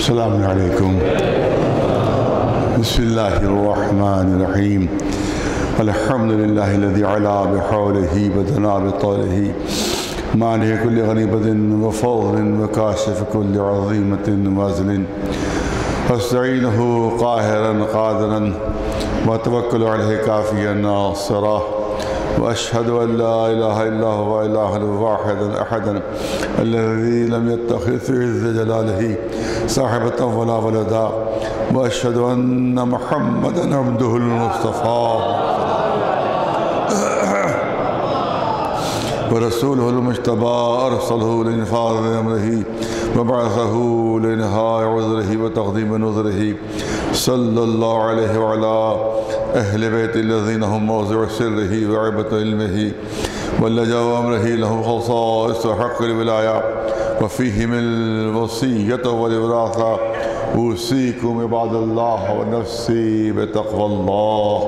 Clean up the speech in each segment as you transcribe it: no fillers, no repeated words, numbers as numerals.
السلام علیکم. بسم اللہ الرحمن الرحیم. الحمد للہ الذی علا بحولہ ودنا بطولہ مانع کل غنیمۃ وفضل وکاشف کل عظیمۃ وازل استعینہ قاہرا قادرا وتوکل علیہ کافیا ناصرا واشهد ان لا اله الا هو الاله الواحد الاحد الذي لم يتخذ في عز جلاله صاحبة ولا ولدا واشهد ان محمدا عبده المصطفى ورسوله المجتبى ارسله لانفاذ امره وبعثه لانهاء عذره وتقديم نذره صلى الله عليه وعلى اہل بیت الذین هم موضع سرہ وعبۃ علمہ ولجأ امرہ لهم خصائص حق الولایہ وفیہم الوصیۃ والوراثہ اوصیکم عباد اللہ ونفسی بتقوی اللہ.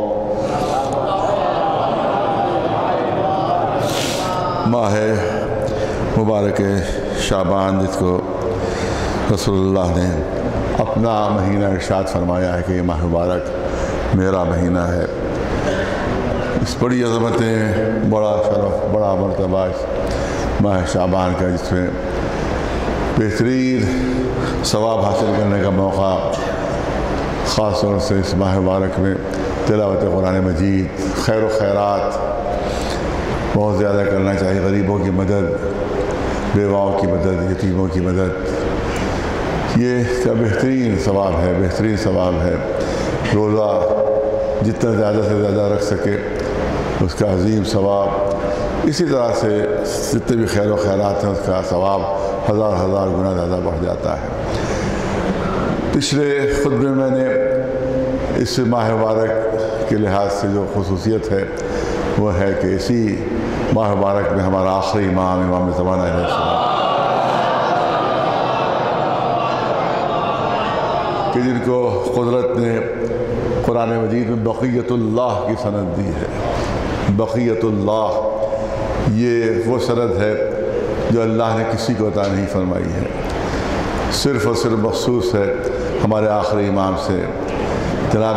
ماہ مبارک شعبان جس کو رسول اللہ نے اپنا مہینہ ارشاد فرمایا ہے کہ یہ ماہ مبارک میرا مہینہ ہے. اس بڑی عظمتیں، بڑا شرف، بڑا مرتبہ اس ماہ شعبان کا، جس میں بہترین ثواب حاصل کرنے کا موقع خاص طور سے اس ماہ مبارک میں تلاوت قرآن مجید، خیر و خیرات بہت زیادہ کرنا چاہیے. غریبوں کی مدد، بیواؤں کی مدد، یتیموں کی مدد، یہ کا بہترین ثواب ہے، بہترین ثواب ہے. روزہ جتنا زیادہ سے زیادہ رکھ سکے اس کا عظیم ثواب. اسی طرح سے جتنے بھی خیر و خیرات ہیں اس کا ثواب ہزار ہزار گنا زیادہ بڑھ جاتا ہے. پچھلے خطبے میں نے اس ماہ مبارک کے لحاظ سے جو خصوصیت ہے وہ ہے کہ اسی ماہ مبارک میں ہمارا آخری امام زمانہ علیہ السلام کہ جن کو قدرت نے قرآن مجید میں بقیت اللہ کی سند دی ہے. بقیت اللہ یہ وہ سند ہے جو اللہ نے کسی کو عطا نہیں فرمائی ہے، صرف اور صرف مخصوص ہے ہمارے آخری امام سے. جناب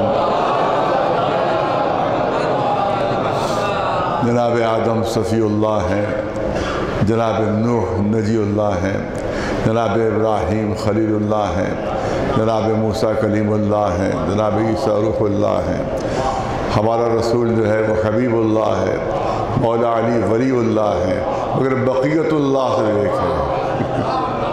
آدم صفی اللہ ہیں، جناب نوح نجی اللہ ہیں، جناب ابراہیم خلیل اللہ ہیں، جناب موسیٰ کلیم اللہ ہیں، جناب عیسیٰ روح اللہ ہیں. ہمارا رسول جو ہے وہ حبیب اللہ ہے، مولا علی ولی اللہ ہے، مگر بقیت اللہ صرف ایک ہے.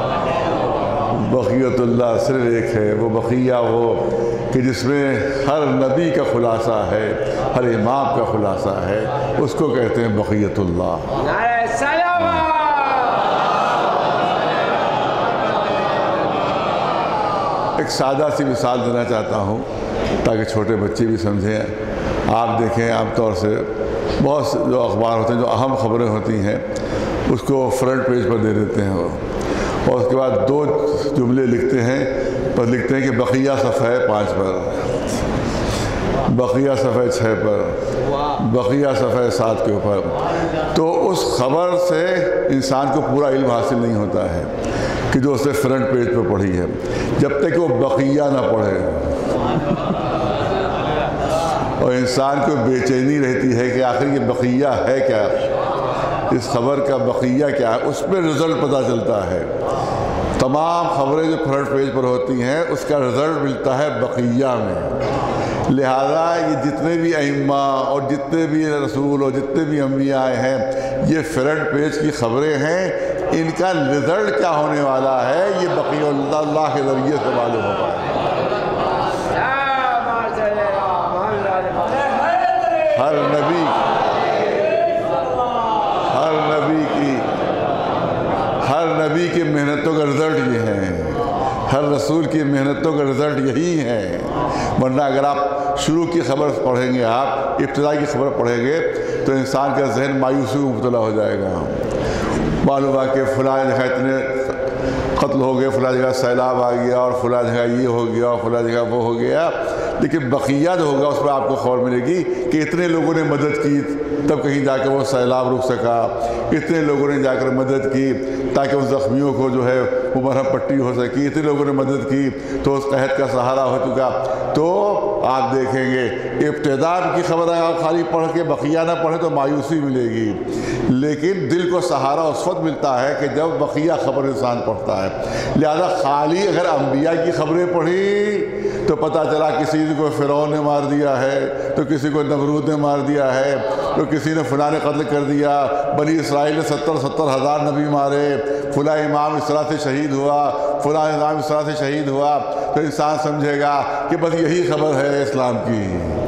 بقیت اللہ صرف ایک ہے. وہ بقیہ وہ کہ جس میں ہر نبی کا خلاصہ ہے، ہر امام کا خلاصہ ہے، اس کو کہتے ہیں بقیت اللہ. ایک سادہ سی مثال دینا چاہتا ہوں تاکہ چھوٹے بچے بھی سمجھیں. آپ دیکھیں عام طور سے بہت سے جو اخبار ہوتے ہیں، جو اہم خبریں ہوتی ہیں اس کو فرنٹ پیج پر دے دیتے ہیں اور اس کے بعد دو جملے لکھتے ہیں، پر لکھتے ہیں کہ بقیہ صفحہ 5 پر، بقیہ صفحہ 6 پر، بقیہ صفحہ 7 کے اوپر. تو اس خبر سے انسان کو پورا علم حاصل نہیں ہوتا ہے کہ جو اسے فرنٹ پیج پر پڑھی ہے، جب تک وہ بقیہ نہ پڑھے. اور انسان کو بے چینی رہتی ہے کہ آخر یہ بقیہ ہے کیا، اس خبر کا بقیہ کیا ہے. اس پہ رزلٹ پتہ چلتا ہے. تمام خبریں جو فرنٹ پیج پر ہوتی ہیں اس کا رزلٹ ملتا ہے بقیہ میں. لہذا یہ جتنے بھی ائمہ اور جتنے بھی رسول اور جتنے بھی انبیاء آئے ہیں، یہ فرنٹ پیج کی خبریں ہیں. ان کا رزلٹ کیا ہونے والا ہے یہ بقیہ اللہ کے ذریعے سے معلوم ہوتا ہے. ہر نبی کی محنتوں کا رزلٹ یہ ہے، ہر رسول کی محنتوں کا رزلٹ یہی ہے. ورنہ اگر آپ شروع کی خبر پڑھیں گے، آپ ابتدائی کی خبر پڑھیں گے تو انسان کا ذہن مایوسی میں مبتلا ہو جائے گا. معلوم ہے کہ فلاں جگہ اتنے قتل ہو گئے، فلاں جگہ سیلاب آ گیا، اور فلاں جگہ یہ ہو گیا، اور فلاں جگہ وہ ہو گیا. لیکن بقیہ جو ہوگا اس پر آپ کو خبر ملے گی کہ اتنے لوگوں نے مدد کی تب کہیں جا کے وہ سیلاب رک سکا، اتنے لوگوں نے جا کر مدد کی تاکہ ان زخمیوں کو جو ہے وہ مرہم پٹی ہو سکی، اتنے لوگوں نے مدد کی تو اس قحط کا سہارا ہو چکا۔ تو آپ دیکھیں گے ابتدا کی خبر آپ خالی پڑھ کے بقیہ نہ پڑھیں تو مایوسی ملے گی، لیکن دل کو سہارا اس وقت ملتا ہے کہ جب بقیہ خبر انسان پڑھتا ہے۔ لہذا خالی اگر انبیاء کی خبریں پڑھی تو پتہ چلا کسی کو فرعون نے مار دیا ہے، تو کسی کو نمرود نے مار دیا ہے، تو کسی نے فلاں نے قتل کر دیا، بنی اسرائیل نے 70 ہزار نبی مارے، فلاں امام اس طرح سے شہید ہوا، فلاں امام اس طرح سے شہید ہوا، تو انسان سمجھے گا کہ بس یہی خبر ہے اسلام کی،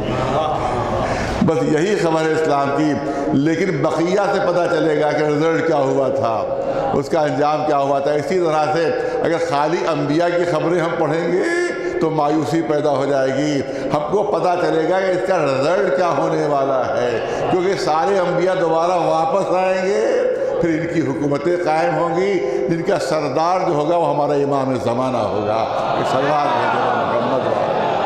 بس یہی خبر ہے اسلام کی۔ لیکن بقیہ سے پتہ چلے گا کہ رزلٹ کیا ہوا تھا، اس کا انجام کیا ہوا تھا۔ اسی طرح سے اگر خالی انبیاء کی خبریں ہم پڑھیں گے تو مایوسی پیدا ہو جائے گی، ہم کو پتہ چلے گا کہ اس کا رزلٹ کیا ہونے والا ہے، کیونکہ سارے انبیاء دوبارہ واپس آئیں گے، پھر ان کی حکومتیں قائم ہوں گی، جن کا سردار جو ہوگا وہ ہمارا امام زمانہ ہوگا، سردار محمد ہوگا۔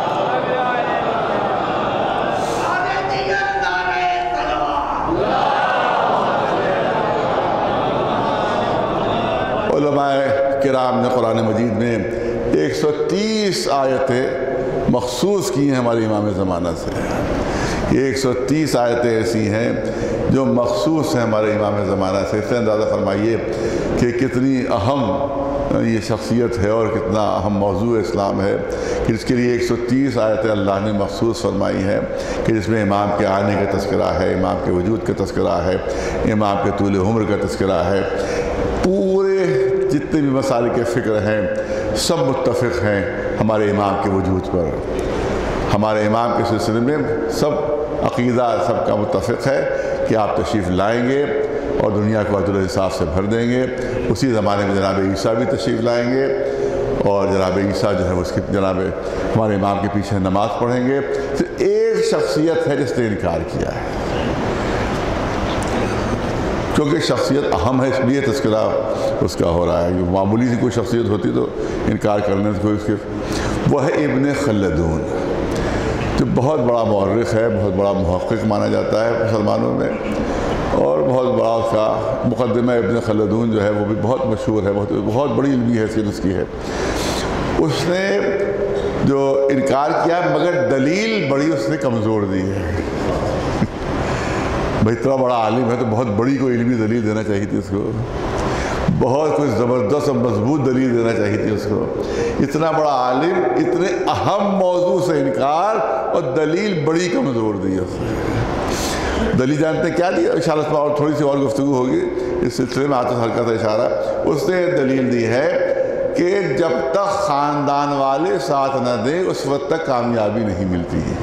علماء کرام نے قرآن مجید میں 130 آیتیں مخصوص کی ہیں ہمارے امام زمانہ سے۔ یہ 130 آیتیں ایسی ہیں جو مخصوص ہیں ہمارے امام زمانہ سے۔ اس سے اندازہ فرمائیے کہ کتنی اہم یہ شخصیت ہے اور کتنا اہم موضوع اسلام ہے کہ جس کے لیے 130 آیتیں اللہ نے مخصوص فرمائی ہیں، کہ جس میں امام کے آنے کا تذکرہ ہے، امام کے وجود کا تذکرہ ہے، امام کے طول عمر کا تذکرہ ہے۔ پورے جتنے بھی مسالک فکر ہیں سب متفق ہیں ہمارے امام کے وجود پر۔ ہمارے امام کے سلسلے میں سب عقیدہ سب کا متفق ہے کہ آپ تشریف لائیں گے اور دنیا کو عدل و انصاف سے بھر دیں گے۔ اسی زمانے میں جناب عیسیٰ بھی تشریف لائیں گے، اور جناب عیسیٰ جو ہے اس کی جناب ہمارے امام کے پیچھے نماز پڑھیں گے۔ صرف ایک شخصیت ہے جس نے انکار کیا ہے، کیونکہ شخصیت اہم ہے، اس لیے تذکرہ اس کا ہو رہا ہے۔ جو معمولی سی کوئی شخصیت ہوتی تو انکار کرنے سے کوئی اس کے، وہ ہے ابن خلدون، جو بہت بڑا مورخ ہے، بہت بڑا محقق مانا جاتا ہے مسلمانوں میں، اور بہت بڑا اس کا مقدمہ ابن خلدون جو ہے وہ بھی بہت مشہور ہے، بہت بڑی علمی حیثیت اس کی ہے۔ اس نے جو انکار کیا مگر دلیل بڑی اس نے کمزور دی ہے۔ بھائی اتنا بڑا عالم ہے تو بہت بڑی کوئی علمی دلیل دینا چاہیے تھی اس کو، بہت کوئی زبردست اور مضبوط دلیل دینا چاہیے تھی اس کو۔ اتنا بڑا عالم، اتنے اہم موضوع سے انکار اور دلیل بڑی کمزور دی اس نے۔ دلیل جانتے کیا دی؟ انشاءاللہ اور تھوڑی سی اور گفتگو ہوگی اس سلسلے میں، آتا ہلکا سا اشارہ۔ اس نے دلیل دی ہے کہ جب تک خاندان والے ساتھ نہ دیں اس وقت تک کامیابی نہیں ملتی ہے۔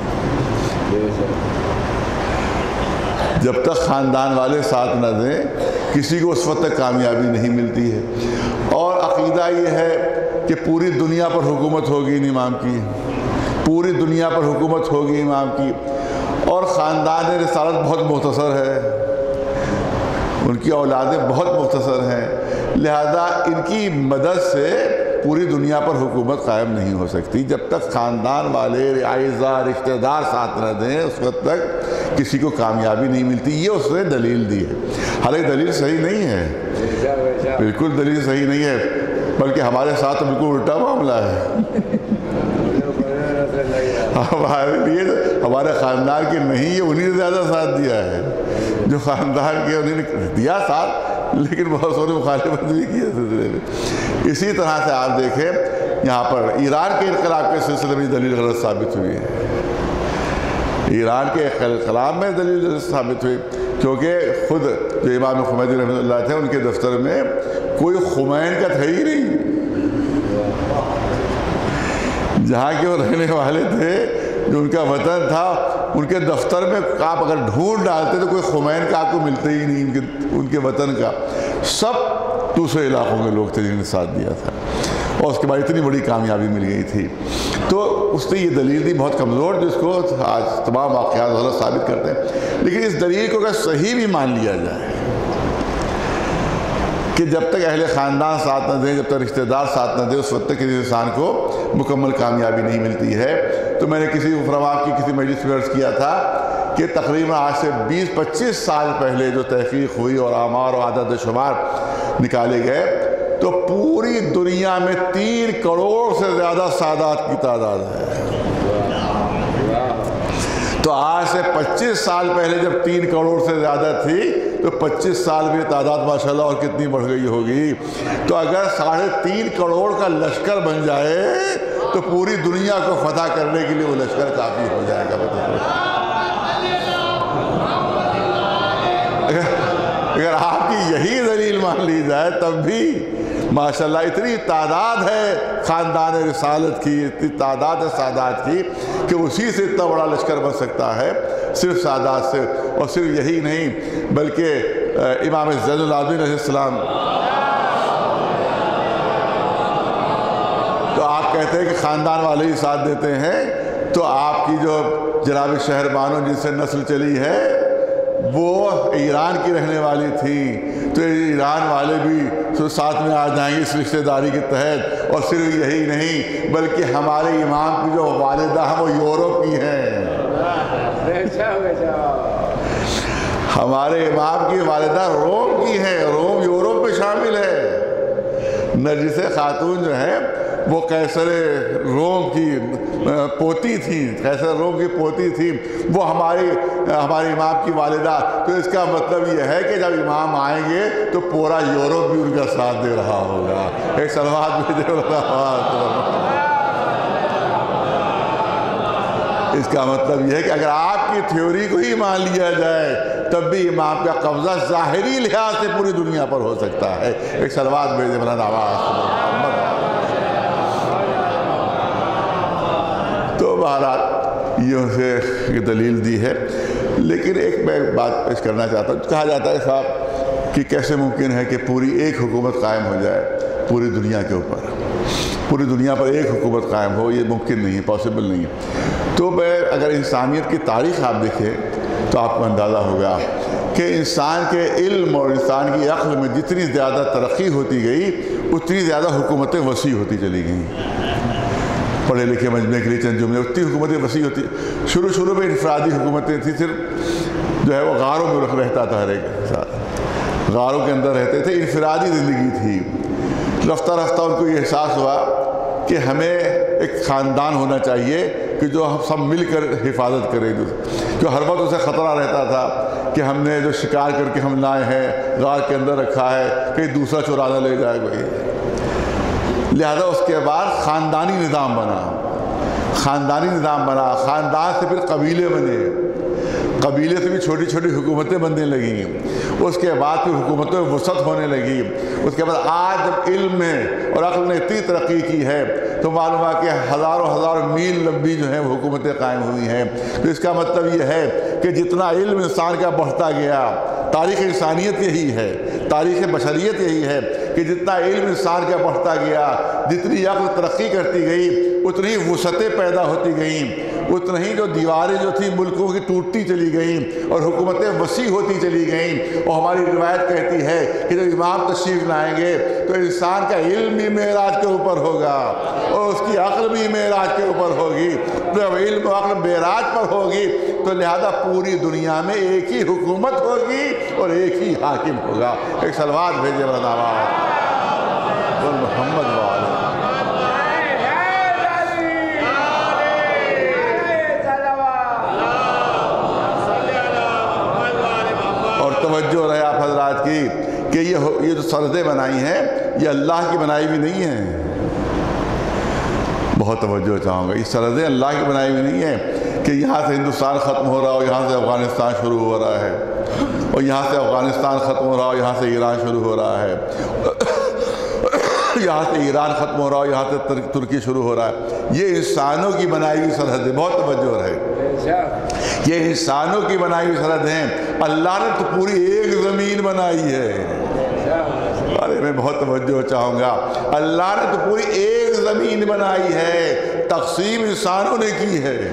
جب تک خاندان والے ساتھ نہ دیں کسی کو اس وقت تک کامیابی نہیں ملتی ہے۔ اور عقیدہ یہ ہے کہ پوری دنیا پر حکومت ہوگی ان امام کی، پوری دنیا پر حکومت ہوگی امام کی، اور خاندان رسالت بہت مختصر ہے، ان کی اولادیں بہت مختصر ہیں، لہذا ان کی مدد سے پوری دنیا پر حکومت قائم نہیں ہو سکتی۔ جب تک خاندان والے اعزا رشتہ دار ساتھ نہ دیں اس وقت تک کسی کو کامیابی نہیں ملتی۔ یہ اس نے دلیل دی ہے، حالانکہ دلیل صحیح نہیں ہے، بالکل دلیل صحیح نہیں ہے، بلکہ ہمارے ساتھ تو بالکل الٹا معاملہ ہے۔ ہمارے لیے ہمارے خاندان کے نہیں، یہ انہیں نے زیادہ ساتھ دیا ہے، جو خاندان کے انہیں نے دیا ساتھ، لیکن بہت سونے مخالفت بھی کی ہے سلسلے میں۔ اسی طرح سے آپ دیکھیں یہاں پر ایران کے انقلاب کے سلسلے میں دلیل غلط ثابت ہوئی ہے، ایران کے انقلاب میں دلیل غلط ثابت ہوئی، کیونکہ خود جو امام خمینی رحمۃ اللہ تھے ان کے دفتر میں کوئی خمین کا تھا ہی نہیں، جہاں کے وہ رہنے والے تھے، جو ان کا وطن تھا، ان کے دفتر میں آپ اگر ڈھونڈ ڈالتے تو کوئی خمین کا آپ کو ملتا ہی نہیں، ان کے وطن کا، سب دوسرے علاقوں کے لوگ تھے جنہوں نے ساتھ دیا تھا، اور اس کے بعد اتنی بڑی کامیابی مل گئی تھی۔ تو اس نے یہ دلیل دی بہت کمزور، جس کو آج تمام واقعات غلط ثابت کرتے ہیں، لیکن اس دلیل کو اگر صحیح بھی مان لیا جائے کہ جب تک اہل خاندان ساتھ نہ دیں، جب تک رشتہ دار ساتھ نہ دیں، اس وقت تک کسی انسان کو مکمل کامیابی نہیں ملتی ہے۔ تو میں نے کسی افراد کی کسی مجلس میں عرض کیا تھا کہ تقریباً آج سے 20-25 سال پہلے جو تحقیق ہوئی اور آمار و عدد و شمار نکالے گئے، تو پوری دنیا میں 3 کروڑ سے زیادہ سادات کی تعداد ہے۔ تو آج سے 25 سال پہلے جب 3 کروڑ سے زیادہ تھی تو 25 سال میں تعداد ماشاءاللہ اور کتنی بڑھ گئی ہوگی۔ تو اگر 3.5 کروڑ کا لشکر بن جائے تو پوری دنیا کو فتح کرنے کے لیے وہ لشکر کافی ہو جائے گا۔ اگر آپ کی یہی دلیل مان لی جائے تب بھی ماشاءاللہ اتنی تعداد ہے خاندان رسالت کی، اتنی تعداد ہے سادات کی کہ اسی سے اتنا بڑا لشکر بن سکتا ہے، صرف سادات سے۔ اور صرف یہی نہیں بلکہ امام زین العابدین علیہ السلام، تو آپ کہتے ہیں کہ خاندان والے ہی ساتھ دیتے ہیں، تو آپ کی جو جناب شہر بانو جن سے نسل چلی ہے وہ ایران کی رہنے والی تھی، تو ایران والے بھی ساتھ میں آ جائیں گے اس رشتہ داری کے تحت۔ اور صرف یہی نہیں بلکہ ہمارے امام کی جو والدہ ہیں وہ یورپ کی ہیں، ہمارے امام کی والدہ روم کی ہیں، روم یورپ میں شامل ہے۔ نرجس خاتون جو ہے وہ قیصر روم کی پوتی تھی، قیصر روم کی پوتی تھی، وہ ہمارے امام کی والدہ۔ تو اس کا مطلب یہ ہے کہ جب امام آئیں گے تو پورا یورپ بھی ان کا ساتھ دے رہا ہوگا۔ ایک صلوات بھی دے رہا۔ اس کا مطلب یہ ہے کہ اگر آپ کی تھیوری کو ہی مان لیا جائے تب بھی امام کا قبضہ ظاہری لحاظ سے پوری دنیا پر ہو سکتا ہے۔ ایک صلوات بھیجے مولانا محمد۔ تو بہرحال یہ اسے دلیل دی ہے، لیکن ایک میں بات پیش کرنا چاہتا ہوں۔ کہا جاتا ہے صاحب کہ کیسے ممکن ہے کہ پوری ایک حکومت قائم ہو جائے پوری دنیا کے اوپر، پوری دنیا پر ایک حکومت قائم ہو، یہ ممکن نہیں ہے، پاسبل نہیں ہے۔ تو اگر انسانیت کی تاریخ آپ دیکھیں تو آپ کو اندازہ ہوگا کہ انسان کے علم اور انسان کی عقل میں جتنی زیادہ ترقی ہوتی گئی اتنی زیادہ حکومتیں وسیع ہوتی چلی گئیں۔ پڑھے لکھے مجمع کے لیے چند جملے، اتنی حکومتیں وسیع ہوتی۔ شروع میں انفرادی حکومتیں تھیں، صرف جو ہے وہ غاروں میں رہتا تھا، ہر ایک ساتھ غاروں کے اندر رہتے تھے، انفرادی زندگی تھی۔ رفتہ رفتہ ان کو یہ احساس ہوا کہ ہمیں ایک خاندان ہونا چاہیے کہ جو ہم سب مل کر حفاظت کریں، جو ہر وقت اسے خطرہ رہتا تھا کہ ہم نے جو شکار کر کے ہم لائے ہیں غار کے اندر رکھا ہے، کہیں دوسرا چرا نہ لے جائے کوئی۔ لہذا اس کے بعد خاندانی نظام بنا، خاندان سے پھر قبیلے بنے، قبیلے سے بھی چھوٹی چھوٹی حکومتیں بننے لگیں، اس کے بعد پھر حکومتیں وسعت ہونے لگی۔ اس کے بعد آج جب علم میں اور عقل نے اتنی ترقی کی ہے تو معلوم ہے کہ ہزاروں میل لمبی جو ہیں وہ حکومتیں قائم ہوئی ہیں۔ تو اس کا مطلب یہ ہے کہ جتنا علم انسان کا بڑھتا گیا، تاریخ انسانیت یہی ہے، تاریخ بشریت یہی ہے کہ جتنا علم انسان کا بڑھتا گیا، جتنی عقل ترقی کرتی گئی اتنی وسعتیں پیدا ہوتی گئیں، اتنا ہی جو دیواریں جو تھیں ملکوں کی ٹوٹتی چلی گئیں اور حکومتیں وسیع ہوتی چلی گئیں۔ اور ہماری روایت کہتی ہے کہ جب امام تشریف لائیں گے تو انسان کا علم بھی معراج کے اوپر ہوگا اور اس کی عقل بھی معراج کے اوپر ہوگی۔ جب علم و عقل معراج پر ہوگی تو لہذا پوری دنیا میں ایک ہی حکومت ہوگی اور ایک ہی حاکم ہوگا۔ ایک صلوات بھیجے محمد والے۔ اور توجہ رہے آپ حضرات کی کہ یہ جو سرحدیں بنائی ہیں یہ اللہ کی بنائی بھی نہیں ہیں، بہت توجہ چاہوں گا، یہ سرحدیں اللہ کی بنائی بھی نہیں ہیں کہ یہاں سے ہندوستان ختم ہو رہا ہو یہاں سے افغانستان شروع ہو رہا ہے، اور یہاں سے افغانستان ختم ہو رہا ہو یہاں سے ایران شروع ہو رہا ہے، یہاں سے ایران ختم ہو رہا ہو یہاں سے ترکی شروع ہو رہا ہے۔ یہ انسانوں کی بنائی ہوئی سرحدیں، بہت توجہ رہے، یہ انسانوں کی بنائی ہوئی سرحدیں۔ اللہ نے تو پوری ایک زمین بنائی ہے، ارے میں بہت توجہ چاہوں گا، اللہ نے تو پوری ایک زمین بنائی ہے، تقسیم انسانوں نے کی ہے،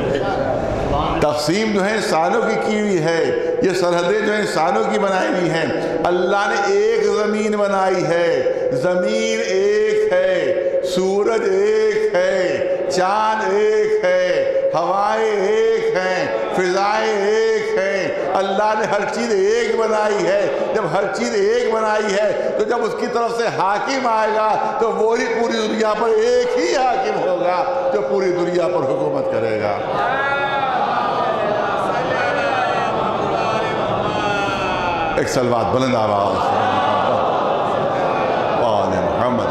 تقسیم جو ہے انسانوں کی ہوئی ہے، یہ سرحدیں جو ہیں انسانوں کی بنائی ہوئی ہیں۔ اللہ نے ایک زمین بنائی ہے، زمین ایک ہے، سورج ایک ہے، چاند ایک ہے، ہوائیں ایک ہیں، فضائیں ایک ہیں، اللہ نے ہر چیز ایک بنائی ہے. جب ہر چیز ایک بنائی ہے تو جب اس کی طرف سے حاکم آئے گا تو وہی پوری دنیا پر ایک ہی حاکم ہوگا جو پوری دنیا پر حکومت کرے گا. ایک صلوات بلند آواز محمد.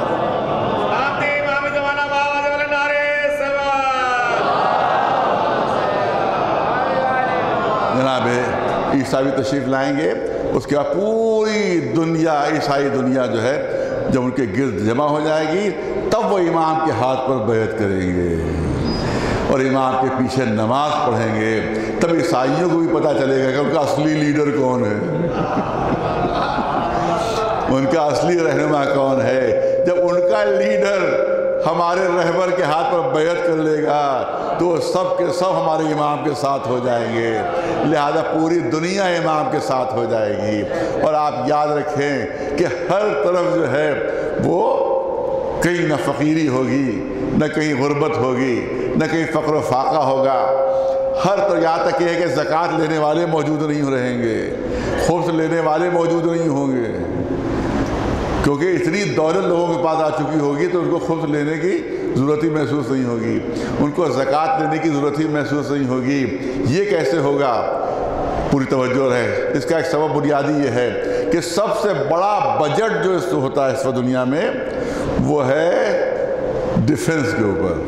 جناب عیسیٰ بھی تشریف لائیں گے. اس کے بعد پوری دنیا عیسائی دنیا جو ہے جب ان کے گرد جمع ہو جائے گی تب وہ امام کے ہاتھ پر بیعت کریں گے اور امام کے پیچھے نماز پڑھیں گے. تب عیسائیوں کو بھی پتہ چلے گا کہ ان کا اصلی لیڈر کون ہے, ان کا اصلی رہنما کون ہے. جب ان کا لیڈر ہمارے رہبر کے ہاتھ پر بیعت کر لے گا تو سب کے سب ہمارے امام کے ساتھ ہو جائیں گے. لہذا پوری دنیا امام کے ساتھ ہو جائے گی. اور آپ یاد رکھیں کہ ہر طرف جو ہے وہ کہیں نہ فقیری ہوگی, نہ کہیں غربت ہوگی, نہ کہیں فقر و فاقہ ہوگا. ہر طرح یہاں تک یہ ہے کہ زکوٰۃ لینے والے موجود نہیں رہیں گے, خبز لینے والے موجود نہیں ہوں گے, کیونکہ اتنی دولت لوگوں کے پاس آ چکی ہوگی تو ان کو خبز لینے کی ضرورت ہی محسوس نہیں ہوگی, ان کو زکوٰۃ لینے کی ضرورت ہی محسوس نہیں ہوگی. یہ کیسے ہوگا؟ پوری توجہ ہے. اس کا ایک سبب بنیادی یہ ہے کہ سب سے بڑا بجٹ جو اس ہوتا ہے اس دنیا میں وہ ہے ڈیفنس کے اوپر.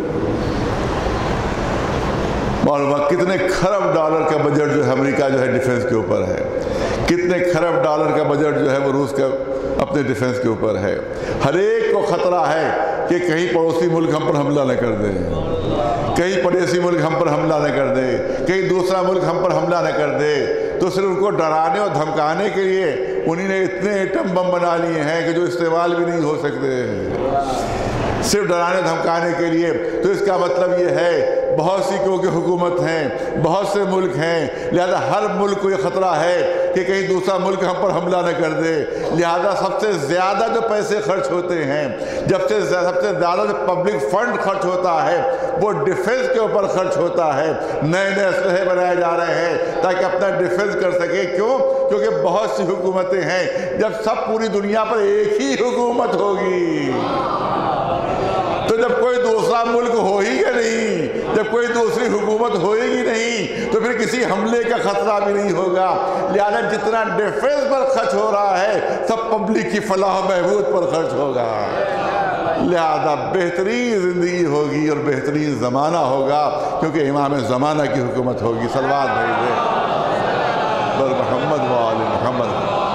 اور کتنے کھرب ڈالر کا بجٹ جو ہے امریکہ جو ہے ڈیفنس کے اوپر ہے, کتنے کھرب ڈالر کا بجٹ جو ہے وہ روس کا اپنے ڈیفنس کے اوپر ہے. ہر ایک کو خطرہ ہے کہ کہیں پڑوسی ملک ہم پر حملہ نہ کر دے, کہیں پڑوسی ملک ہم پر حملہ نہ کر دے, کہیں دوسرا ملک ہم پر حملہ نہ کر دے. تو صرف ان کو ڈرانے اور دھمکانے کے لیے انہی نے اتنے ایٹم بم بنا لیے ہیں کہ جو استعمال بھی نہیں ہو سکتے, صرف ڈرانے دھمکانے کے لیے. تو اس کا مطلب یہ ہے بہت سی کیونکہ حکومت ہیں, بہت سے ملک ہیں, لہذا ہر ملک کو یہ خطرہ ہے کہ کہیں دوسرا ملک ہم پر حملہ نہ کر دے. لہذا سب سے زیادہ جو پیسے خرچ ہوتے ہیں, سب سے زیادہ جو پبلک فنڈ خرچ ہوتا ہے وہ ڈیفنس کے اوپر خرچ ہوتا ہے. نئے نئے اسلحے بنائے جا رہے ہیں تاکہ اپنا ڈیفنس کر سکے. کیوں؟ کیونکہ بہت سی حکومتیں ہیں. جب سب پوری دنیا پر ایک ہی حکومت ہوگی تو جب کوئی دوسرا ملک ہو ہی گا نہیں, جب کوئی دوسری حکومت ہوئے گی نہیں تو پھر کسی حملے کا خطرہ بھی نہیں ہوگا. لہذا جتنا ڈیفنس پر خرچ ہو رہا ہے سب پبلک کی فلاح و بہبود پر خرچ ہوگا. لہذا بہترین زندگی ہوگی اور بہترین زمانہ ہوگا کیونکہ امام زمانہ کی حکومت ہوگی. صلوات بھیجیں بر محمد و آل محمد.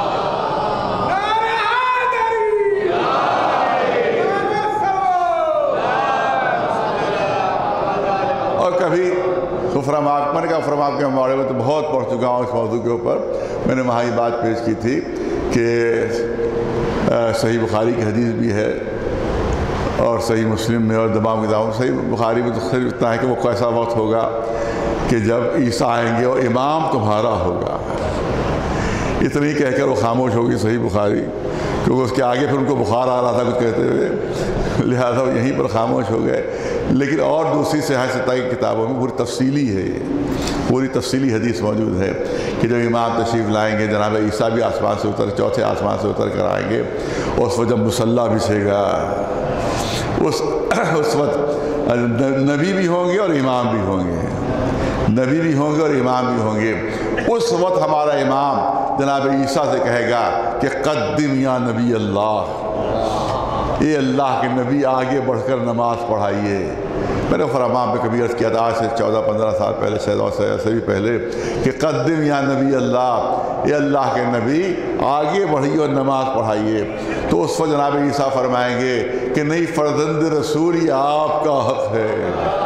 اور کبھی میں نے کہا فرماپ کے ہمارے میں تو بہت پڑھ چکا ہوں اس موضوع کے اوپر. میں نے وہاں یہ بات پیش کی تھی کہ صحیح بخاری کی حدیث بھی ہے اور صحیح مسلم میں اور تمام کتابوں میں. صحیح بخاری میں تو صرف اتنا ہے کہ وہ کیسا وقت ہوگا کہ جب عیسیٰ آئیں گے اور امام تمہارا ہوگا. اتنا ہی کہہ کر وہ خاموش ہوگی صحیح بخاری, کیونکہ اس کے آگے پھر ان کو بخار آ رہا تھا کچھ کہتے ہوئے, لہذا وہ یہیں پر خاموش ہو گئے. لیکن اور دوسری صحیح ستائی کی کتابوں میں پوری تفصیلی ہے, پوری تفصیلی حدیث موجود ہے کہ جب امام تشریف لائیں گے جناب عیسیٰ بھی آسمان سے اتر, چوتھے آسمان سے اتر کر آئیں گے, اور اس وقت جب مصلی بچھے گا اس وقت نبی بھی ہوں گے اور امام بھی ہوں گے, نبی بھی ہوں گے اور امام بھی ہوں گے. اس وقت ہمارا امام جناب عیسیٰ سے کہے گا کہ قدم یا نبی اللہ, اے اللہ کے نبی آگے بڑھ کر نماز پڑھائیے. میں نے فرمان پہ کبھی عرض کیا تھا آج سے 14-15 سال پہلے, شاید سے بھی پہلے, کہ قدم یا نبی اللہ, اے اللہ کے نبی آگے بڑھیے اور نماز پڑھائیے. تو اس وقت جناب عیسیٰ فرمائیں گے کہ نہیں فرزند رسول یہ آپ کا حق ہے,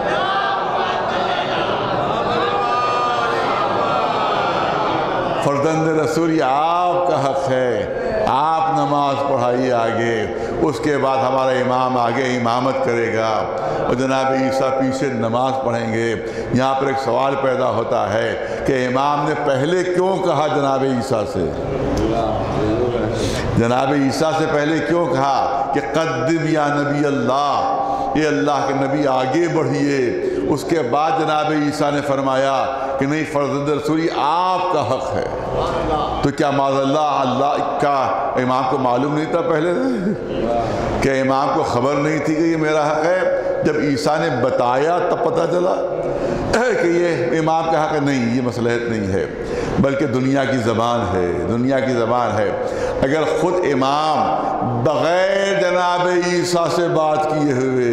فرزند رسول یہ آپ کا حق ہے, آپ نماز پڑھائیے آگے. اس کے بعد ہمارا امام آگے امامت کرے گا اور جناب عیسیٰ پیچھے نماز پڑھیں گے. یہاں پر ایک سوال پیدا ہوتا ہے کہ امام نے پہلے کیوں کہا جناب عیسیٰ سے, جناب عیسیٰ سے پہلے کیوں کہا کہ قدم یا نبی اللہ, یہ اللہ کے نبی آگے بڑھیے. اس کے بعد جناب عیسیٰ نے فرمایا کہ نہیں فرزند رسولی آپ کا حق ہے، تو کیا معاذ اللہ کا امام کو معلوم نہیں تھا پہلے سے؟ کہ امام کو خبر نہیں تھی کہ یہ میرا حق ہے؟ جب عیسیٰ نے بتایا تب پتہ چلا کہ یہ امام کا حق ہے؟ نہیں، یہ مصلحت نہیں ہے، بلکہ دنیا کی زبان ہے، دنیا کی زبان ہے۔ اگر خود امام بغیر جناب عیسیٰ سے بات کیے ہوئے،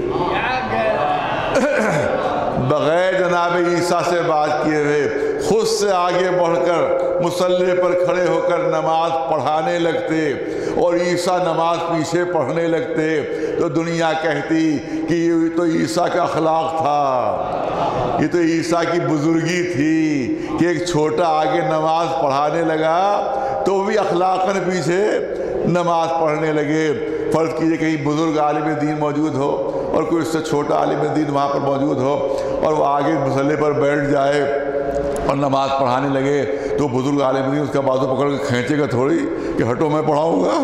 بغیر جناب عیسیٰ سے بات کیے ہوئے خود سے آگے بڑھ کر مصلی پر کھڑے ہو کر نماز پڑھانے لگتے اور عیسیٰ نماز پیچھے پڑھنے لگتے، تو دنیا کہتی کہ یہ تو عیسیٰ کا اخلاق تھا، یہ تو عیسیٰ کی بزرگی تھی کہ ایک چھوٹا آگے نماز پڑھانے لگا تو وہ بھی اخلاقاً پیچھے نماز پڑھنے لگے۔ فرض کیجئے کہیں بزرگ عالم دین موجود ہو اور کوئی اس سے چھوٹا عالم دین وہاں پر موجود ہو اور وہ آگے مصلی پر بیٹھ جائے اور نماز پڑھانے لگے، تو بزرگ عالم دین اس کا بازو پکڑ کے کھینچے گا تھوڑی کہ ہٹو میں پڑھاؤں گا،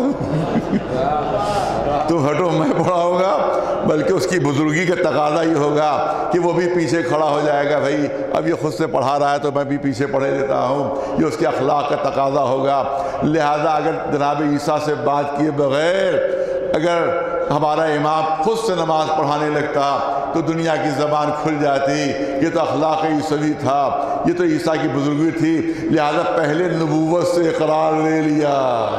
تم ہٹو میں پڑھاؤں گا، بلکہ اس کی بزرگی کا تقاضا یہ ہوگا کہ وہ بھی پیچھے کھڑا ہو جائے گا، بھائی اب یہ خود سے پڑھا رہا ہے تو میں بھی پیچھے پڑھے دیتا ہوں، یہ اس کے اخلاق کا تقاضا ہوگا۔ لہٰذا اگر جناب عیسیٰ سے بات کیے بغیر اگر ہمارا امام خود سے نماز پڑھانے لگتا تو دنیا کی زبان کھل جاتی، یہ تو اخلاق عیسوی تھا، یہ تو عیسیٰ کی بزرگی تھی، لہذا پہلے نبوت سے اقرار لے لیا،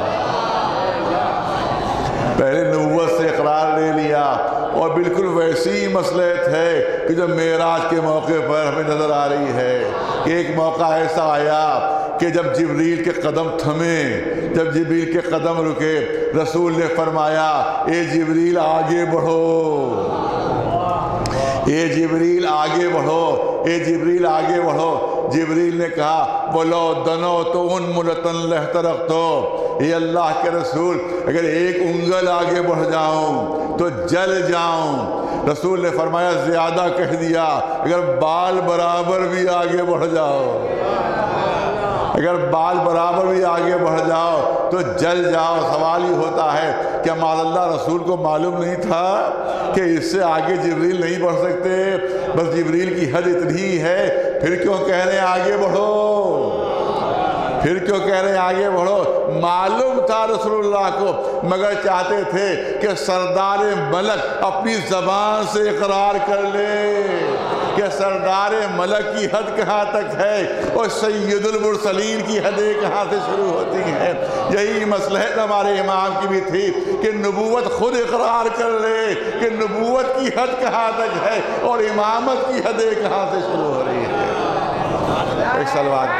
پہلے نبوت سے اقرار لے لیا۔ اور بالکل ویسی مصلحت ہے کہ جو معراج کے موقع پر ہمیں نظر آ رہی ہے کہ ایک موقع ایسا آیا کہ جب جبریل کے قدم تھمے، جب جبریل کے قدم رکے، رسول نے فرمایا اے جبریل آگے بڑھو، اے جبریل آگے بڑھو، اے جبریل آگے بڑھو۔ جبریل نے کہا بولو دنو تو انملتن لہترقتو، اے اللہ کے رسول اگر ایک انگل آگے بڑھ جاؤں تو جل جاؤں۔ رسول نے فرمایا زیادہ کہہ دیا، اگر بال برابر بھی آگے بڑھ جاؤ، اگر بال برابر بھی آگے بڑھ جاؤ تو جل جاؤ۔ سوال ہی ہوتا ہے کہ معاذ اللہ رسول کو معلوم نہیں تھا کہ اس سے آگے جبریل نہیں بڑھ سکتے، بس جبریل کی حد اتنی ہے، پھر کیوں کہہ رہے ہیں آگے بڑھو، پھر کیوں کہہ رہے ہیں آگے بڑھو؟ معلوم تھا رسول اللہ کو، مگر چاہتے تھے کہ سردار ملک اپنی زبان سے اقرار کر لے کہ سردار ملک کی حد کہاں تک ہے اور سید المرسلین کی حدیں کہاں سے شروع ہوتی ہیں۔ یہی مصلحت ہمارے امام کی بھی تھی کہ نبوت خود اقرار کر لے کہ نبوت کی حد کہاں تک ہے اور امامت کی حدیں کہاں سے شروع ہو رہی ہے۔ ایک سلوات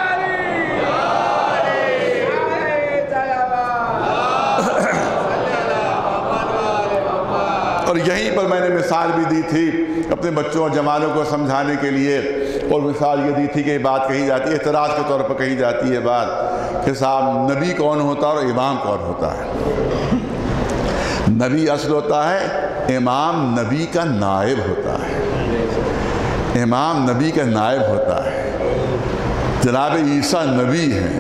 اور یہیں پر میں نے مثال بھی دی تھی اپنے بچوں اور جوانوں کو سمجھانے کے لیے، اور مثال یہ دی تھی کہ یہ بات کہی جاتی ہے، اعتراض کے طور پر کہی جاتی ہے بات کہ صاحب نبی کون ہوتا ہے اور امام کون ہوتا ہے؟ نبی اصل ہوتا ہے، امام نبی کا نائب ہوتا ہے، امام نبی کا نائب ہوتا ہے۔ جناب عیسیٰ نبی ہیں،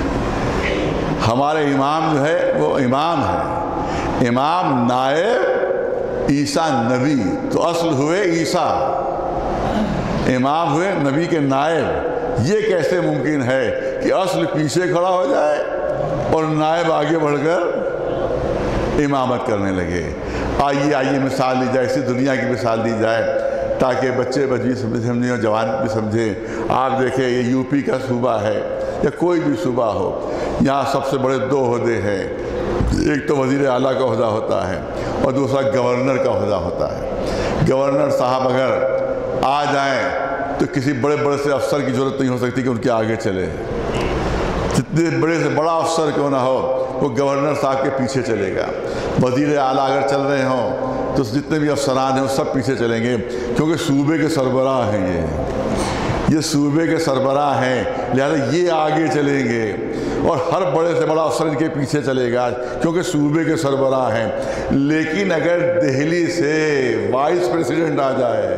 ہمارے امام جو ہے وہ امام ہے، امام نائب عیسیٰ نبی، تو اصل ہوئے عیسیٰ، امام ہوئے نبی کے نائب۔ یہ کیسے ممکن ہے کہ اصل پیچھے کھڑا ہو جائے اور نائب آگے بڑھ کر امامت کرنے لگے؟ آئیے مثال دی جائے، اسی دنیا کی مثال دی جائے تاکہ بچے بھی سمجھیں اور جوان بھی سمجھیں۔ آپ دیکھیں یہ یو پی کا صوبہ ہے یا کوئی بھی صوبہ ہو، یہاں سب سے بڑے دو عہدے ہیں، ایک تو وزیر اعلیٰ کا عہدہ ہوتا ہے اور دوسرا گورنر کا عہدہ ہوتا ہے۔ گورنر صاحب اگر آ جائیں تو کسی بڑے سے افسر کی ضرورت نہیں ہو سکتی کہ ان کے آگے چلے، جتنے بڑے سے بڑا افسر کیوں نہ ہو وہ گورنر صاحب کے پیچھے چلے گا۔ وزیر اعلیٰ اگر چل رہے ہوں تو جتنے بھی افسران ہیں وہ سب پیچھے چلیں گے، کیونکہ صوبے کے سربراہ ہیں، یہ صوبے کے سربراہ ہیں، لہذا یہ آگے چلیں گے اور ہر بڑے سے بڑا افسر ان کے پیچھے چلے گا کیونکہ صوبے کے سربراہ ہیں۔ لیکن اگر دہلی سے وائس پریزیڈنٹ آ جائے،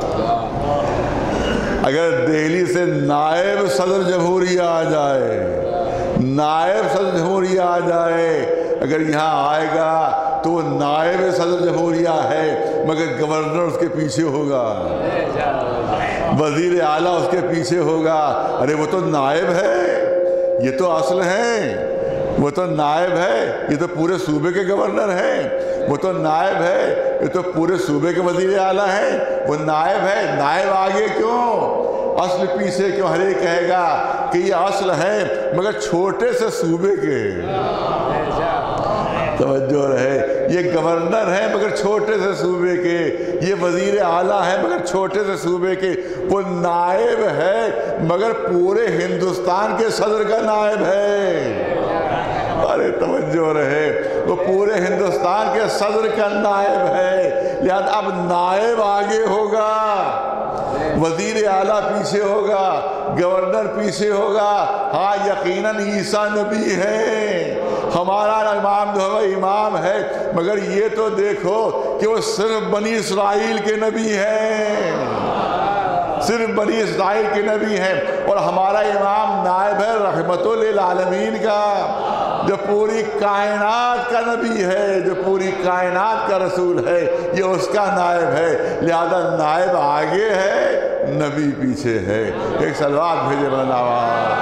اگر دہلی سے نائب صدر جمہوریہ آ جائے، نائب صدر جمہوریہ آ جائے، اگر یہاں آئے گا تو وہ نائب صدر جمہوریہ ہے مگر گورنر اس کے پیچھے ہوگا۔ وزیر اعلیٰ اس کے پیچھے ہوگا. ارے وہ تو نائب ہے, یہ تو اصل ہے, وہ تو نائب ہے, یہ تو پورے صوبے کے گورنر ہیں, وہ تو نائب ہے, یہ تو پورے صوبے کے وزیر اعلیٰ ہیں, وہ نائب ہے. نائب آگے کیوں, اصل پیچھے کیوں؟ ہر ایک کہے گا کہ یہ اصل ہے مگر چھوٹے سے صوبے کے. توجہ رہے, یہ گورنر ہے مگر چھوٹے سے صوبے کے, یہ وزیر اعلیٰ ہے مگر چھوٹے سے صوبے کے, وہ نائب ہے مگر پورے ہندوستان کے صدر کا نائب ہے. ارے توجہ رہے, وہ پورے ہندوستان کے صدر کا نائب ہے, لہذا اب نائب آگے ہوگا, وزیر اعلیٰ پیچھے ہوگا, گورنر پیچھے ہوگا. ہاں یقیناً عیسیٰ نبی ہے, ہمارا امام جو ہے امام ہے, مگر یہ تو دیکھو کہ وہ صرف بنی اسرائیل کے نبی ہیں, صرف بنی اسرائیل کے نبی ہیں. اور ہمارا امام نائب ہے رحمت للعالمین کا, جو پوری کائنات کا نبی ہے, جو پوری کائنات کا رسول ہے, یہ اس کا نائب ہے. لہذا نائب آگے ہے, نبی پیچھے ہے. ایک صلوات بھیجے بناوا.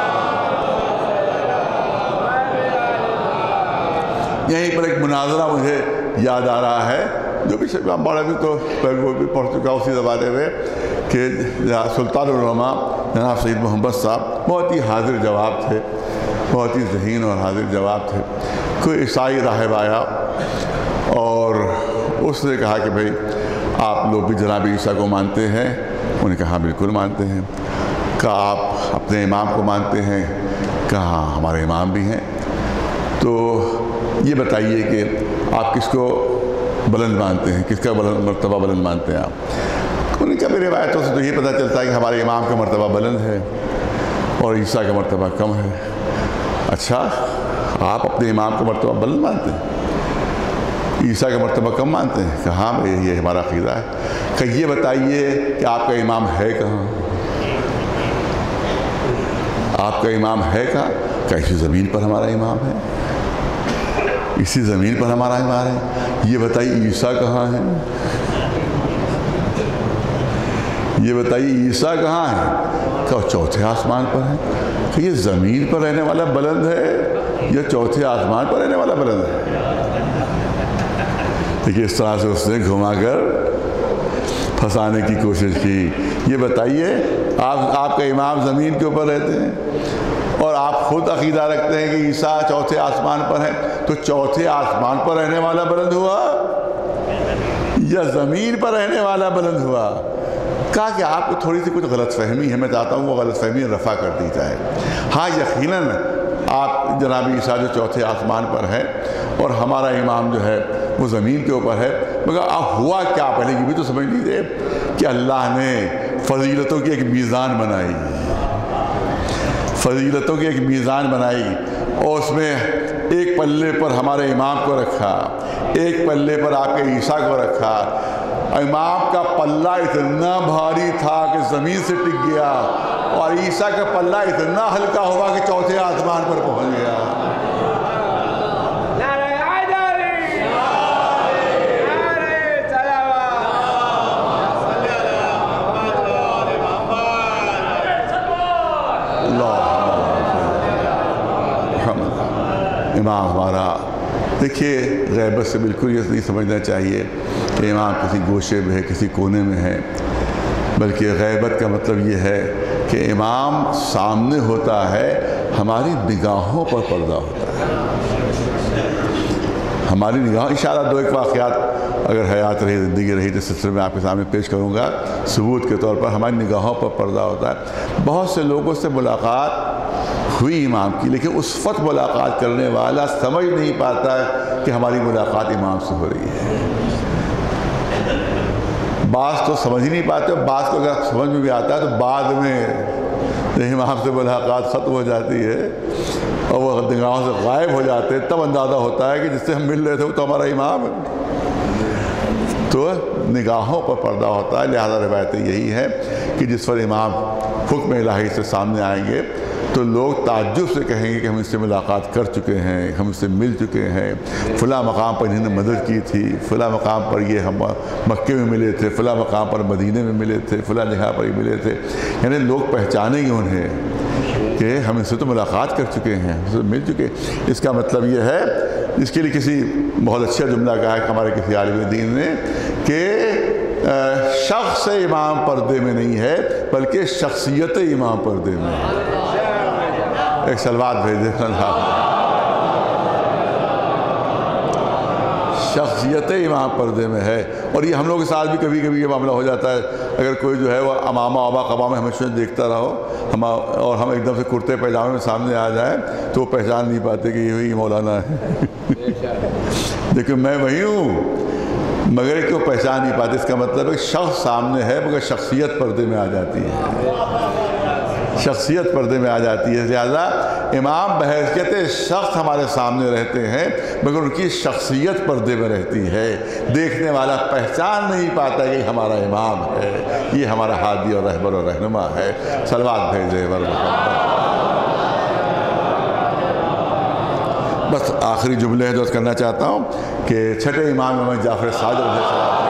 یہیں پر ایک مناظرہ مجھے یاد آ رہا ہے, جو بھی بڑا بھی تو وہ بھی پڑھ چکا اسی زمانے میں, کہ سلطان العلماء جناب سید محمد صاحب بہت ہی حاضر جواب تھے, بہت ہی ذہین اور حاضر جواب تھے. کوئی عیسائی راہب آیا اور اس نے کہا کہ بھئی آپ لوگ بھی جناب عیسیٰ کو مانتے ہیں؟ انہوں نے کہا بالکل مانتے ہیں. کہا آپ اپنے امام کو مانتے ہیں؟ کہا ہمارے امام بھی ہیں. تو یہ بتائیے کہ آپ کس کو بلند مانتے ہیں, کس کا مرتبہ بلند مانتے ہیں آپ؟ انہوں نے کہا میری روایتوں سے تو یہ پتہ چلتا ہے کہ ہمارے امام کا مرتبہ بلند ہے اور عیسیٰ کا مرتبہ کم ہے. اچھا, آپ اپنے امام کا مرتبہ بلند مانتے ہیں, عیسیٰ کا مرتبہ کم مانتے ہیں؟ کہ ہاں یہ ہمارا عقیدہ ہے. کہ یہ بتائیے کہ آپ کا امام ہے کہاں, آپ کا امام ہے کہاں؟ کہ اسی زمین پر ہمارا امام ہے, اسی زمین پر ہمارا امام ہے. یہ بتائیے عیسیٰ کہاں ہے, یہ بتائیے عیسیٰ کہاں ہے؟ کہ چوتھے آسمان پر ہے. کہ یہ زمین پر رہنے والا بلند ہے یا چوتھے آسمان پر رہنے والا بلند ہے؟ دیکھیے اس طرح سے اس نے گھما کر پھنسانے کی کوشش کی. یہ بتائیے آپ کا امام زمین کے اوپر رہتے ہیں اور آپ خود عقیدہ رکھتے ہیں کہ عیسیٰ چوتھے آسمان پر ہے, تو چوتھے آسمان پر رہنے والا بلند ہوا یا زمین پر رہنے والا بلند ہوا؟ کہا کہ آپ کو تھوڑی سی کچھ غلط فہمی ہے, میں چاہتا ہوں وہ غلط فہمی رفع کر دی جائے. ہاں یقیناً آپ جناب عیسیٰ جو چوتھے آسمان پر ہے اور ہمارا امام جو ہے وہ زمین کے اوپر ہے, مگر اب ہوا کیا پہلے یہ بھی تو سمجھ لیجیے کہ اللہ نے فضیلتوں کی ایک میزان بنائی, فضیلتوں کی ایک میزان بنائی, اور اس میں ایک پلے پر ہمارے امام کو رکھا, ایک پلے پر آپ کے عیسیٰ کو رکھا. امام کا پلہ اتنا بھاری تھا کہ زمین سے ٹک گیا, اور عیسیٰ کا پلہ اتنا ہلکا ہوا کہ چوتھے آسمان پر پہنچ گیا. امام ہمارا, دیکھیے غیبت سے بالکل یہ نہیں سمجھنا چاہیے کہ امام کسی گوشے میں ہے, کسی کونے میں ہے, بلکہ غیبت کا مطلب یہ ہے کہ امام سامنے ہوتا ہے, ہماری نگاہوں پر پردہ ہوتا ہے, ہماری نگاہ. انشاءاللہ دو ایک واقعات اگر حیات رہی, زندگی رہی تو سلسلے میں آپ کے سامنے پیش کروں گا. ثبوت کے طور پر ہماری نگاہوں پر پردہ ہوتا ہے. بہت سے لوگوں سے ملاقات ہوئی امام کی, لیکن اس وقت ملاقات کرنے والا سمجھ نہیں پاتا ہے کہ ہماری ملاقات امام سے ہو رہی ہے. بعض تو سمجھ ہی نہیں پاتے, بعض کو اگر سمجھ میں بھی آتا ہے تو بعد میں جب امام سے ملاقات ختم ہو جاتی ہے اور وہ نگاہوں سے غائب ہو جاتے ہیں, تب اندازہ ہوتا ہے کہ جس سے ہم مل رہے تھے وہ تو ہمارا امام ہے. تو نگاہوں پر پردہ ہوتا ہے. لہذا روایتیں یہی ہے کہ جس پر امام حکم الہی سے سامنے آئیں گے تو لوگ تعجب سے کہیں گے کہ ہم اس سے ملاقات کر چکے ہیں، ہم اس سے مل چکے ہیں، فلاں مقام پر انہوں نے مدد کی تھی، فلاں مقام پر یہ ہم مکے میں ملے تھے، فلاں مقام پر مدینے میں ملے تھے، فلاں جگہ پر یہ ملے تھے. یعنی لوگ پہچانیں گے انہیں کہ ہم اس سے تو ملاقات کر چکے ہیں، ہم سے مل چکے. اس کا مطلب یہ ہے، اس کے لیے کسی بہت اچھا جملہ کہا ہے ہمارے کسی عالم دین نے کہ شخص امام پردے میں نہیں ہے بلکہ شخصیت امام پردے میں ہے. ایک سلوات بھیج دے. شخصیت امام پردے میں ہے. اور یہ ہم لوگ کے ساتھ بھی کبھی کبھی یہ معاملہ ہو جاتا ہے. اگر کوئی جو ہے وہ امامہ آبا قبا میں ہمیشہ دیکھتا رہو اور ہم ایک دم سے کرتے پائجامے میں سامنے آ جائیں تو وہ پہچان نہیں پاتے کہ یہ مولانا ہے لیکن میں وہی ہوں، مگر کہ وہ پہچان نہیں پاتے. اس کا مطلب ہے شخص سامنے ہے مگر شخصیت پردے میں آ جاتی ہے، شخصیت پردے میں آ جاتی ہے. لہذا امام بحیثیت شخص ہمارے سامنے رہتے ہیں مگر ان کی شخصیت پردے میں رہتی ہے. دیکھنے والا پہچان نہیں پاتا کہ یہ ہمارا امام ہے، یہ ہمارا ہادی اور رہبر اور رہنما ہے. صلوات بھیجے بس آخری جملے جو کرنا چاہتا ہوں کہ چھٹے امام امام جعفر صادق رضی اللہ عنہ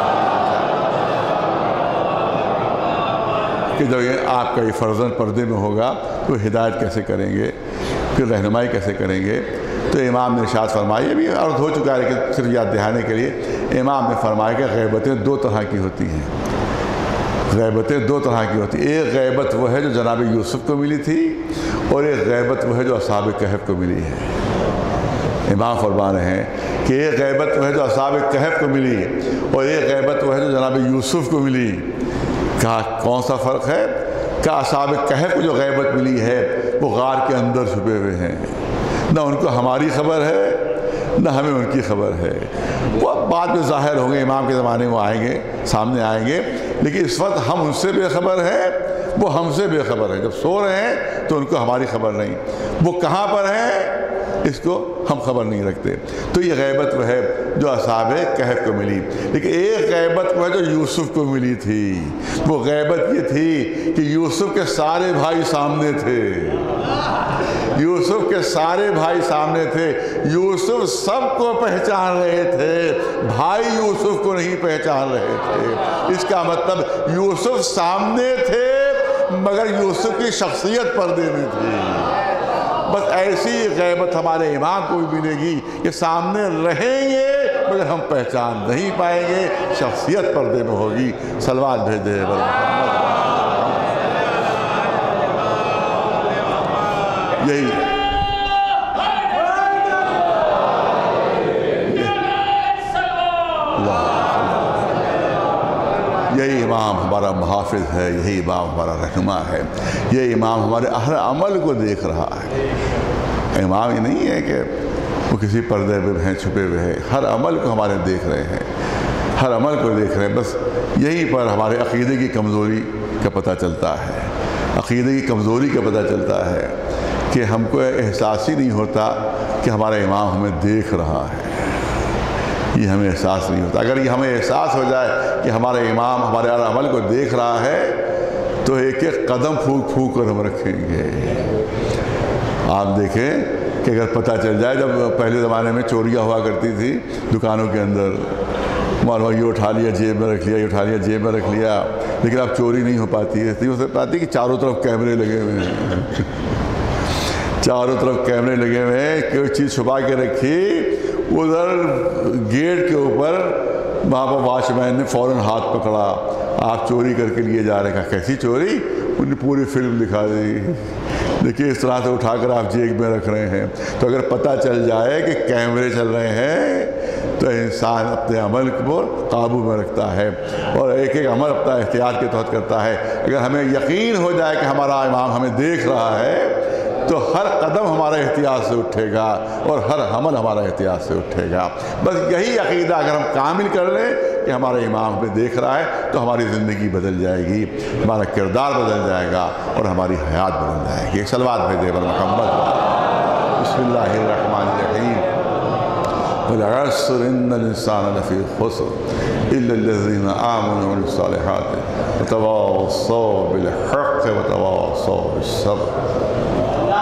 کہ جب یہ آپ کا یہ فرزند پردے میں ہوگا تو ہدایت کیسے کریں گے، پھر رہنمائی کیسے کریں گے. تو امام نے ارشاد فرمایا، یہ بھی عرض ہو چکا ہے لیکن صرف یاد دہانے کے لیے، امام نے فرمایا کہ غیبتیں دو طرح کی ہوتی ہیں. غیبتیں دو طرح کی ہوتی ہیں. ایک غیبت وہ ہے جو جناب یوسف کو ملی تھی اور ایک غیبت وہ ہے جو اصحاب کہف کو ملی ہے. امام فرما رہے ہیں کہ ایک غیبت وہ ہے جو اصحاب کہف کو ملی اور ایک غیبت وہ ہے جو جناب یوسف کو ملی. کہا کون سا فرق ہے؟ کہ اصحاب کہف کو جو غیبت ملی ہے وہ غار کے اندر چھپے ہوئے ہیں، نہ ان کو ہماری خبر ہے نہ ہمیں ان کی خبر ہے. وہ بعد میں ظاہر ہوں گے، امام کے زمانے میں آئیں گے، سامنے آئیں گے، لیکن اس وقت ہم ان سے بے خبر ہیں، وہ ہم سے بے خبر ہیں. جب سو رہے ہیں تو ان کو ہماری خبر نہیں، وہ کہاں پر ہیں اس کو ہم خبر نہیں رکھتے. تو یہ غیبت وہ ہے جو اصحاب کہف کو ملی. لیکن ایک غیبت وہ ہے جو یوسف کو ملی تھی. وہ غیبت یہ تھی کہ یوسف کے سارے بھائی سامنے تھے، یوسف کے سارے بھائی سامنے تھے. یوسف سب کو پہچان رہے تھے، بھائی یوسف کو نہیں پہچان رہے تھے. اس کا مطلب یوسف سامنے تھے مگر یوسف کی شخصیت پردے میں تھی. بس ایسی غیبت ہمارے امام کو بھی ملے گی کہ سامنے رہیں گے مگر ہم پہچان نہیں پائیں گے، شخصیت پردے میں ہوگی. صلوات بھیج دے یہی امام ہمارا محافظ ہے، یہی امام ہمارا رہنما ہے. یہ امام ہمارے ہر عمل کو دیکھ رہا ہے. امام یہ نہیں ہے کہ وہ کسی پردے پہ ہیں، چھپے ہوئے ہیں. ہر عمل کو ہمارے دیکھ رہے ہیں، ہر عمل کو دیکھ رہے ہیں. بس یہیں پر ہمارے عقیدے کی کمزوری کا پتہ چلتا ہے، عقیدے کی کمزوری کا پتہ چلتا ہے کہ ہم کو احساس ہی نہیں ہوتا کہ ہمارا امام ہمیں دیکھ رہا ہے. یہ ہمیں احساس نہیں ہوتا. اگر یہ ہمیں احساس ہو جائے کہ ہمارا امام ہمارے ہر عمل کو دیکھ رہا ہے تو ایک ایک قدم پھونک پھونک کر ہم رکھیں گے. آپ دیکھیں کہ اگر پتہ چل جائے، جب پہلے زمانے میں چوریاں ہوا کرتی تھی دکانوں کے اندر، معلوم یہ اٹھا لیا جیب میں رکھ لیا، یہ اٹھا لیا جیب میں رکھ لیا، لیکن اب چوری نہیں ہو پاتی ہے. نہیں ہو پاتی کہ چاروں طرف کیمرے لگے ہوئے ہیں، چاروں طرف کیمرے لگے ہوئے ہیں. کوئی چیز چھپا کے رکھی، ادھر گیٹ کے اوپر وہاں پر واچ مین نے فوراً ہاتھ پکڑا، آپ چوری کر کے لیے جا رہے ہیں. کیسی چوری؟ انہوں نے پوری فلم دکھا دی. دیکھیے اس طرح سے اٹھا کر آپ جیب میں رکھ رہے ہیں. تو اگر پتہ چل جائے کہ کیمرے چل رہے ہیں تو انسان اپنے عمل کو قابو میں رکھتا ہے اور ایک ایک عمل اپنا احتیاط کے تحت کرتا ہے. اگر ہمیں یقین ہو جائے کہ ہمارا امام ہمیں دیکھ رہا ہے تو ہر قدم ہمارا احتیاط سے اٹھے گا اور ہر عمل ہمارا احتیاط سے اٹھے گا. بس یہی عقیدہ اگر ہم کامل کر لیں کہ ہمارا امام ہمیں دیکھ رہا ہے تو ہماری زندگی بدل جائے گی، ہمارا کردار بدل جائے گا اور ہماری حیات بدل جائے گی. ایک صلوات بھیجے بر محمد. بسم اللہ الرحمن الرحیم. والعصر ان الانسان لفی خسر الا الذین آمنوا وعملوا الصالحات وتواصوا بالحق وتواصوا بالصبر.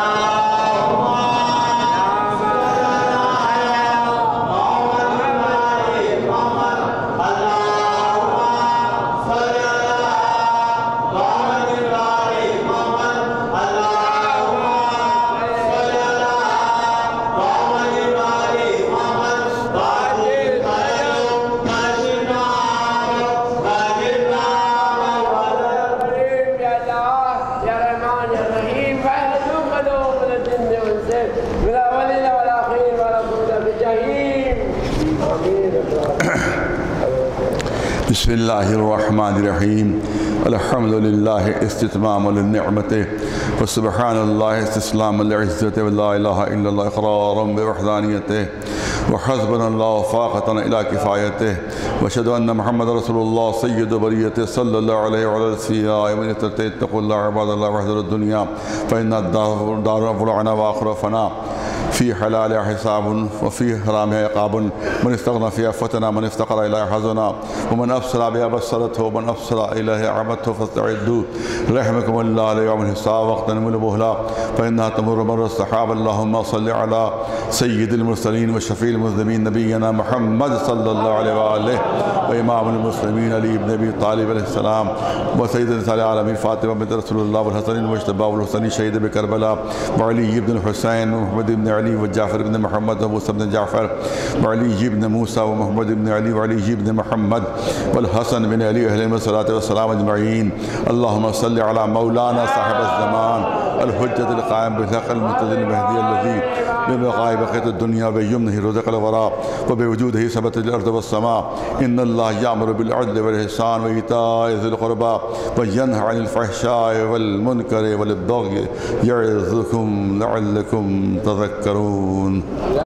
بسم اللہ الرحمن الرحیم الحمدللہ استتمام للنعمت وسبحان اللہ استسلام للعزت ولا الہ الا اللہ اقرارا بوحدانیت وحسبنا اللہ فاقتا الى کفایت واشهد ان محمد رسول اللہ سید بریت صلی اللہ علیہ وعلى السیاء من اتقوا اللہ عباد اللہ وحذر الدنیا فإن الدار فلعنا وآخر فنا في حلال حساب وفي حرام عقاب من استغنى فيها فتنا من افتقر إليه حزنا ومن أبصر بها بصرته ومن أبصر إليه عبدته فاستعدوا رحمكم الله ليوم الحساب وقت نمل بهلا فإنها تمر مر السحاب. اللهم صل على سيد المرسلين وشفيع المذنبين نبينا محمد صلى الله عليه وآله وإمام المسلمين علي بن أبي طالب عليه السلام وسيد نساء العالمين فاطمة بنت رسول الله والحسن المجتبى والحسين شهيد بكربلاء وعلي بن الحسين ومحمد بن علي وجعفر بن محمد وموسى بن جعفر وعلي بن موسى ومحمد بن علي وعلي بن محمد والحسن بن علي أهلهم الصلاة والسلام أجمعين. اللهم صل على مولانا صاحب الزمان الحجة القائم بالحق المهتدي المهدي الذي ببقاء بقية الدنيا بيمنه رزق الورى وبوجوده ثبت الأرض والسماء. إن الله يأمر بالعدل والإحسان وإيتاء ذي القربى وينهى عن الفحشاء والمنكر والبغي يعظكم لعلكم تذكرون.